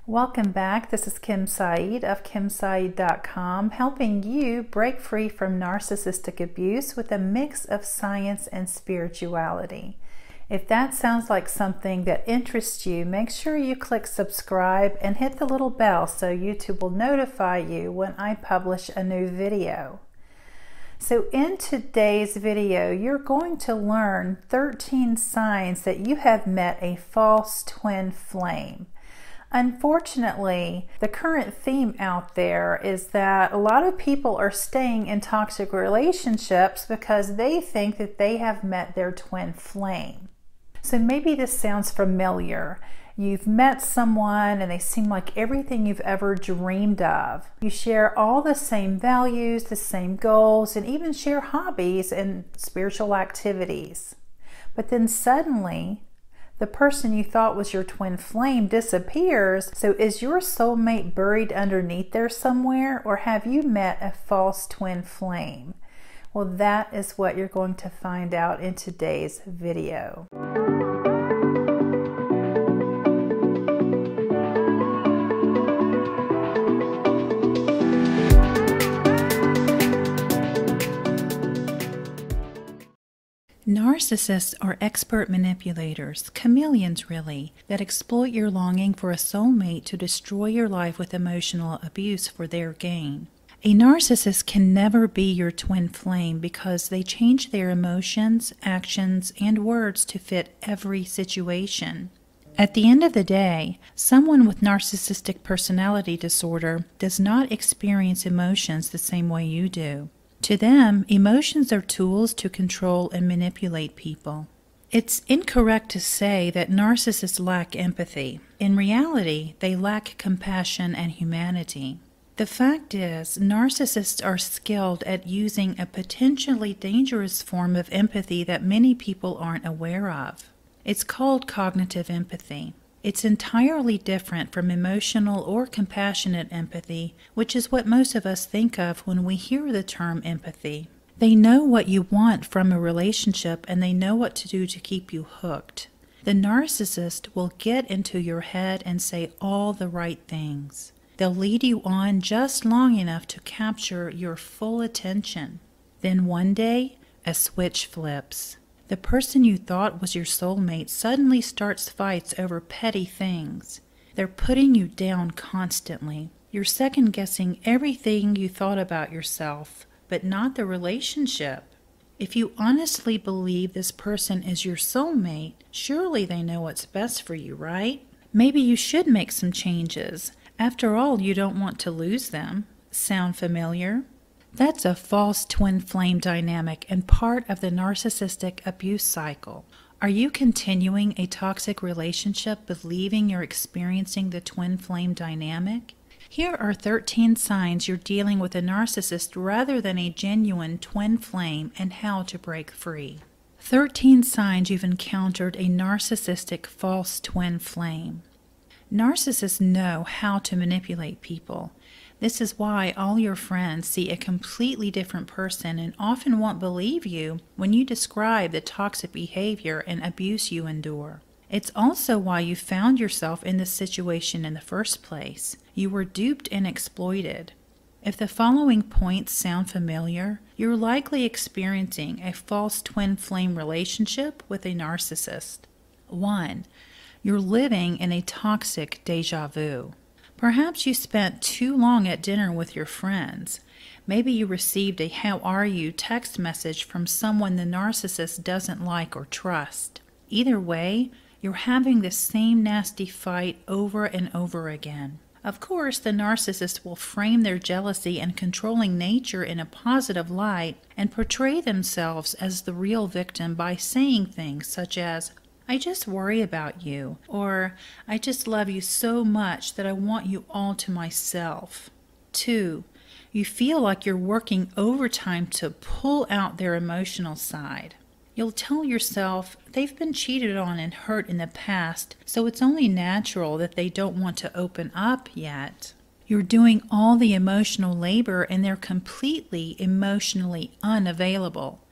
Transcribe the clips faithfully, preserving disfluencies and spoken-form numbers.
Welcome back. This is Kim Saeed of kim saeed dot com, helping you break free from narcissistic abuse with a mix of science and spirituality. If that sounds like something that interests you, make sure you click subscribe and hit the little bell so YouTube will notify you when I publish a new video. So in today's video, you're going to learn thirteen signs that you have met a false twin flame. Unfortunately, the current theme out there is that a lot of people are staying in toxic relationships because they think that they have met their twin flame. So maybe this sounds familiar. You've met someone and they seem like everything you've ever dreamed of. You share all the same values, the same goals, and even share hobbies and spiritual activities. But then suddenly, the person you thought was your twin flame disappears. So is your soulmate buried underneath there somewhere, or have you met a false twin flame? Well, that is what you're going to find out in today's video. Narcissists are expert manipulators, chameleons really, that exploit your longing for a soulmate to destroy your life with emotional abuse for their gain. A narcissist can never be your twin flame because they change their emotions, actions, and words to fit every situation. At the end of the day, someone with narcissistic personality disorder does not experience emotions the same way you do. To them, emotions are tools to control and manipulate people. It's incorrect to say that narcissists lack empathy. In reality, they lack compassion and humanity. The fact is, narcissists are skilled at using a potentially dangerous form of empathy that many people aren't aware of. It's called cognitive empathy. It's entirely different from emotional or compassionate empathy, which is what most of us think of when we hear the term empathy. They know what you want from a relationship and they know what to do to keep you hooked. The narcissist will get into your head and say all the right things. They'll lead you on just long enough to capture your full attention. Then one day, a switch flips. The person you thought was your soulmate suddenly starts fights over petty things. They're putting you down constantly. You're second-guessing everything you thought about yourself, but not the relationship. If you honestly believe this person is your soulmate, surely they know what's best for you, right? Maybe you should make some changes. After all, you don't want to lose them. Sound familiar? That's a false twin flame dynamic and part of the narcissistic abuse cycle. Are you continuing a toxic relationship believing you're experiencing the twin flame dynamic? Here are thirteen signs you're dealing with a narcissist rather than a genuine twin flame and how to break free. thirteen signs you've encountered a narcissistic false twin flame. Narcissists know how to manipulate people. This is why all your friends see a completely different person and often won't believe you when you describe the toxic behavior and abuse you endure. It's also why you found yourself in this situation in the first place. You were duped and exploited. If the following points sound familiar, you're likely experiencing a false twin flame relationship with a narcissist. one. You're living in a toxic déjà vu. Perhaps you spent too long at dinner with your friends. Maybe you received a "how are you" text message from someone the narcissist doesn't like or trust. Either way, you're having the same nasty fight over and over again. Of course, the narcissist will frame their jealousy and controlling nature in a positive light and portray themselves as the real victim by saying things such as, "I just worry about you," or "I just love you so much that I want you all to myself." Two, you feel like you're working overtime to pull out their emotional side. You'll tell yourself they've been cheated on and hurt in the past, so it's only natural that they don't want to open up yet. You're doing all the emotional labor and they're completely emotionally unavailable.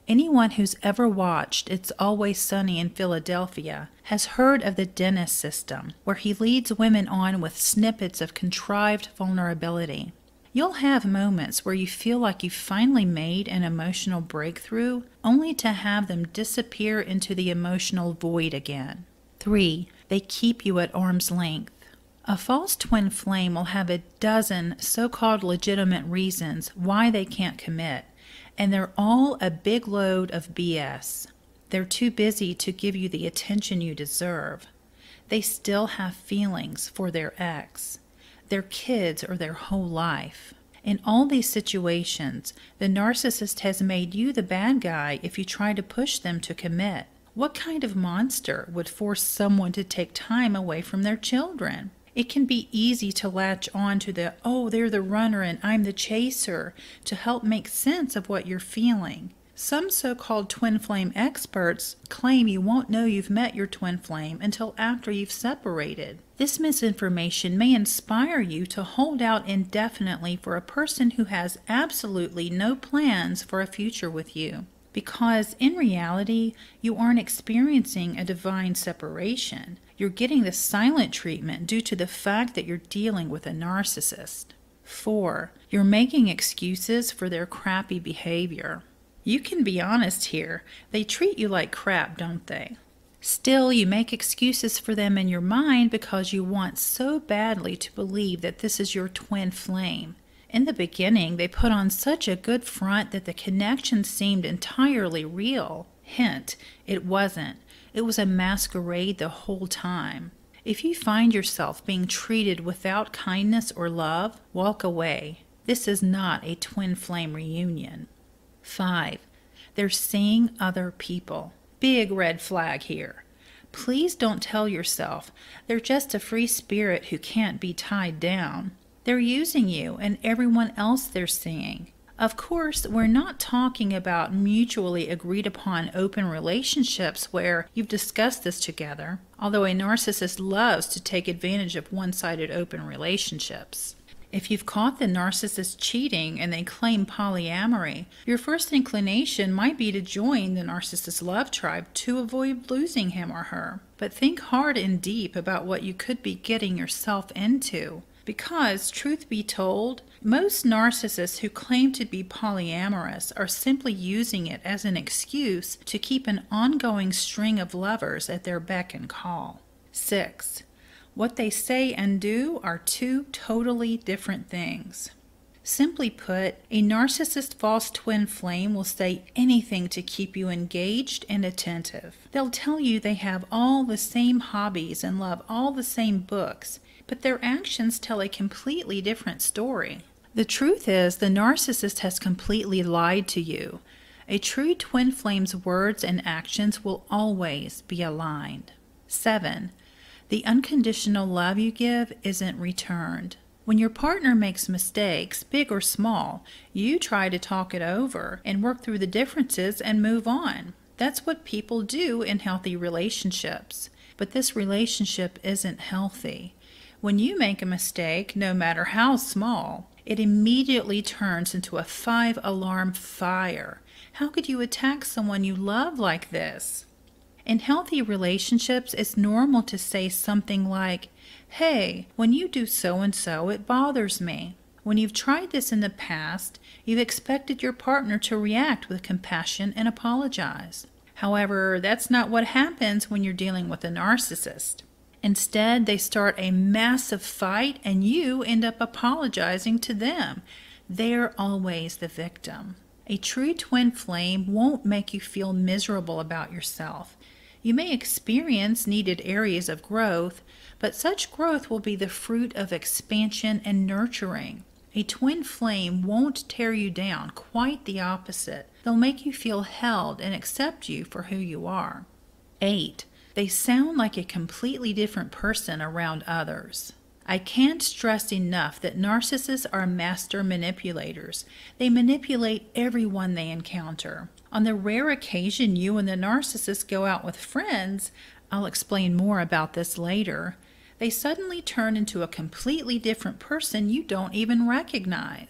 Anyone who's ever watched It's Always Sunny in Philadelphia has heard of the Dennis system, where he leads women on with snippets of contrived vulnerability. You'll have moments where you feel like you've finally made an emotional breakthrough, only to have them disappear into the emotional void again. Three, they keep you at arm's length. A false twin flame will have a dozen so-called legitimate reasons why they can't commit, and they're all a big load of B S. They're too busy to give you the attention you deserve. They still have feelings for their ex, their kids, or their whole life. In all these situations, the narcissist has made you the bad guy if you try to push them to commit. What kind of monster would force someone to take time away from their children? It can be easy to latch on to the, oh, they're the runner and I'm the chaser, to help make sense of what you're feeling. Some so-called twin flame experts claim you won't know you've met your twin flame until after you've separated. This misinformation may inspire you to hold out indefinitely for a person who has absolutely no plans for a future with you, because in reality, you aren't experiencing a divine separation. You're getting the silent treatment due to the fact that you're dealing with a narcissist. Four, you're making excuses for their crappy behavior. You can be honest here. They treat you like crap, don't they? Still, you make excuses for them in your mind because you want so badly to believe that this is your twin flame. In the beginning, they put on such a good front that the connection seemed entirely real. Hint, it wasn't. It was a masquerade the whole time. If you find yourself being treated without kindness or love, walk away. This is not a twin flame reunion. Five, they're seeing other people. Big red flag here. Please don't tell yourself they're just a free spirit who can't be tied down. They're using you and everyone else they're seeing. Of course, we're not talking about mutually agreed upon open relationships where you've discussed this together, although a narcissist loves to take advantage of one-sided open relationships. If you've caught the narcissist cheating and they claim polyamory, your first inclination might be to join the narcissist love tribe to avoid losing him or her. But think hard and deep about what you could be getting yourself into. Because, truth be told, most narcissists who claim to be polyamorous are simply using it as an excuse to keep an ongoing string of lovers at their beck and call. Six, what they say and do are two totally different things. Simply put, a narcissist false twin flame will say anything to keep you engaged and attentive. They'll tell you they have all the same hobbies and love all the same books, but their actions tell a completely different story. The truth is, the narcissist has completely lied to you. A true twin flame's words and actions will always be aligned. Seven, the unconditional love you give isn't returned. When your partner makes mistakes, big or small, you try to talk it over and work through the differences and move on. That's what people do in healthy relationships. But this relationship isn't healthy. When you make a mistake, no matter how small, it immediately turns into a five-alarm fire. How could you attack someone you love like this? In healthy relationships, it's normal to say something like, hey, when you do so-and-so, it bothers me. When you've tried this in the past, you've expected your partner to react with compassion and apologize. However, that's not what happens when you're dealing with a narcissist. Instead, they start a massive fight and you end up apologizing to them. They're always the victim. A true twin flame won't make you feel miserable about yourself. You may experience needed areas of growth, but such growth will be the fruit of expansion and nurturing. A twin flame won't tear you down, quite the opposite. They'll make you feel held and accept you for who you are. Eight, they sound like a completely different person around others. I can't stress enough that narcissists are master manipulators. They manipulate everyone they encounter. On the rare occasion you and the narcissist go out with friends, I'll explain more about this later, they suddenly turn into a completely different person you don't even recognize.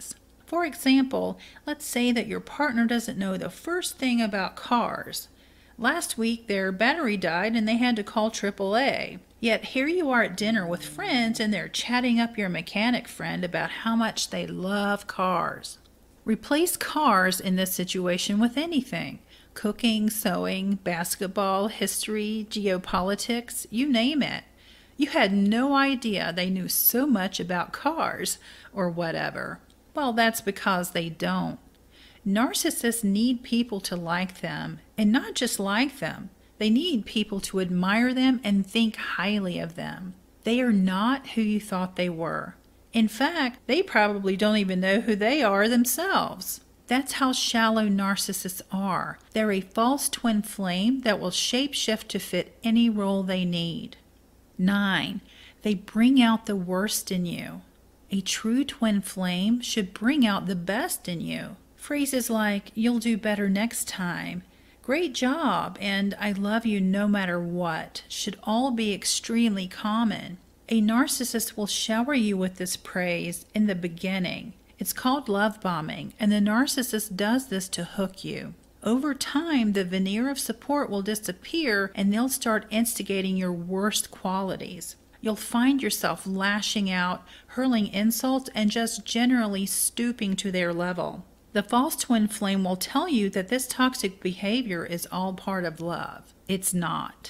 For example, let's say that your partner doesn't know the first thing about cars. Last week their battery died and they had to call triple A. Yet here you are at dinner with friends and they're chatting up your mechanic friend about how much they love cars. Replace cars in this situation with anything. Cooking, sewing, basketball, history, geopolitics, you name it. You had no idea they knew so much about cars or whatever. Well, that's because they don't. Narcissists need people to like them, and not just like them. They need people to admire them and think highly of them. They are not who you thought they were. In fact, they probably don't even know who they are themselves. That's how shallow narcissists are. They're a false twin flame that will shapeshift to fit any role they need. Nine, they bring out the worst in you. A true twin flame should bring out the best in you. Phrases like, "You'll do better next time," "Great job," and "I love you no matter what" should all be extremely common. A narcissist will shower you with this praise in the beginning. It's called love bombing, and the narcissist does this to hook you. Over time, the veneer of support will disappear and they'll start instigating your worst qualities. You'll find yourself lashing out, hurling insults, and just generally stooping to their level. The false twin flame will tell you that this toxic behavior is all part of love. It's not.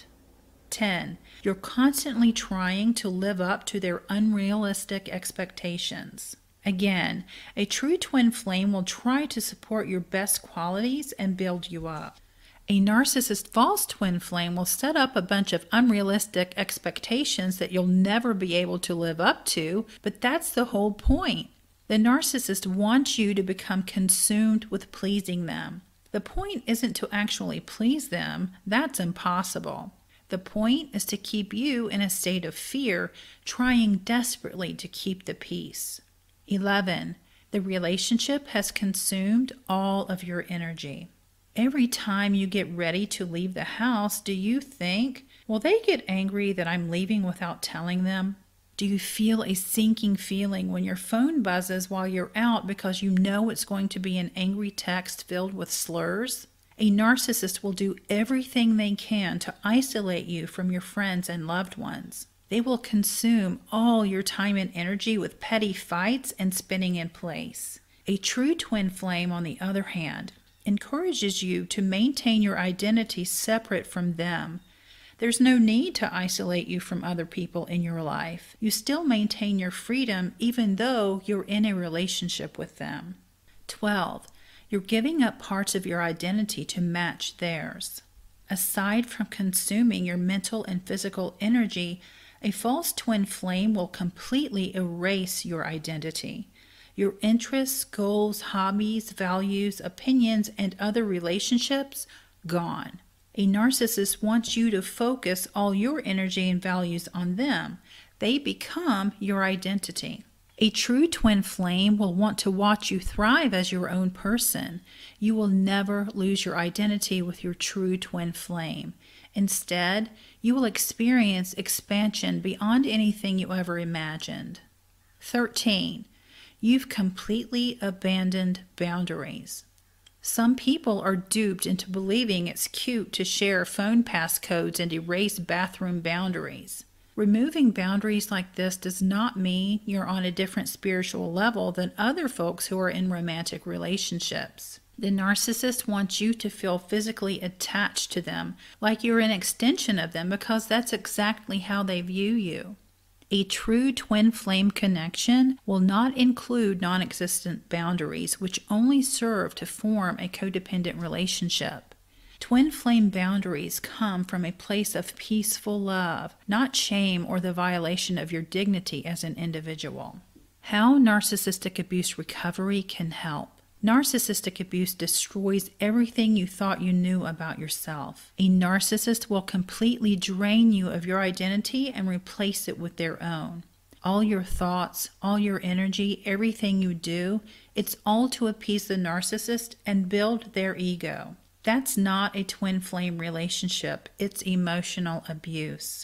ten. You're constantly trying to live up to their unrealistic expectations. Again, a true twin flame will try to support your best qualities and build you up. A narcissist false twin flame will set up a bunch of unrealistic expectations that you'll never be able to live up to, but that's the whole point. The narcissist wants you to become consumed with pleasing them. The point isn't to actually please them. That's impossible. The point is to keep you in a state of fear, trying desperately to keep the peace. eleven. The relationship has consumed all of your energy. Every time you get ready to leave the house, do you think, will they get angry that I'm leaving without telling them? Do you feel a sinking feeling when your phone buzzes while you're out because you know it's going to be an angry text filled with slurs? A narcissist will do everything they can to isolate you from your friends and loved ones. They will consume all your time and energy with petty fights and spinning in place. A true twin flame, on the other hand, encourages you to maintain your identity separate from them. There's no need to isolate you from other people in your life. You still maintain your freedom even though you're in a relationship with them. twelve. You're giving up parts of your identity to match theirs. Aside from consuming your mental and physical energy, a false twin flame will completely erase your identity. Your interests, goals, hobbies, values, opinions, and other relationships, gone. A narcissist wants you to focus all your energy and values on them. They become your identity. A true twin flame will want to watch you thrive as your own person. You will never lose your identity with your true twin flame. Instead, you will experience expansion beyond anything you ever imagined. thirteen. You've completely abandoned boundaries. Some people are duped into believing it's cute to share phone passcodes and erase bathroom boundaries. Removing boundaries like this does not mean you're on a different spiritual level than other folks who are in romantic relationships. The narcissist wants you to feel physically attached to them, like you're an extension of them, because that's exactly how they view you. A true twin flame connection will not include non-existent boundaries, which only serve to form a codependent relationship. Twin flame boundaries come from a place of peaceful love, not shame or the violation of your dignity as an individual. How narcissistic abuse recovery can help. Narcissistic abuse destroys everything you thought you knew about yourself. A narcissist will completely drain you of your identity and replace it with their own. All your thoughts, all your energy, everything you do, it's all to appease the narcissist and build their ego. That's not a twin flame relationship. It's emotional abuse.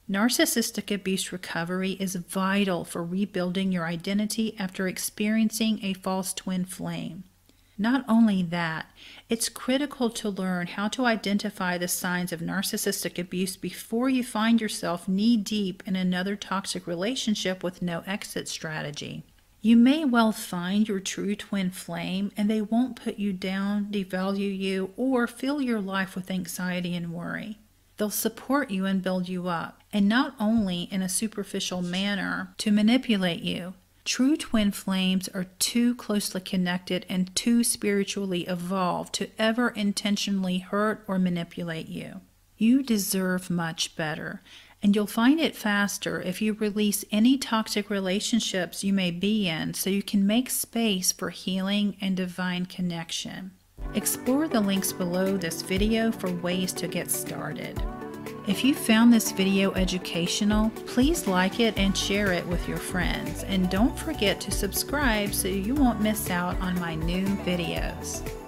Narcissistic abuse recovery is vital for rebuilding your identity after experiencing a false twin flame. Not only that, it's critical to learn how to identify the signs of narcissistic abuse before you find yourself knee-deep in another toxic relationship with no exit strategy. You may well find your true twin flame and they won't put you down, devalue you, or fill your life with anxiety and worry. They'll support you and build you up, and not only in a superficial manner to manipulate you. True twin flames are too closely connected and too spiritually evolved to ever intentionally hurt or manipulate you. You deserve much better, and you'll find it faster if you release any toxic relationships you may be in so you can make space for healing and divine connection. Explore the links below this video for ways to get started. If you found this video educational, please like it and share it with your friends. And don't forget to subscribe so you won't miss out on my new videos.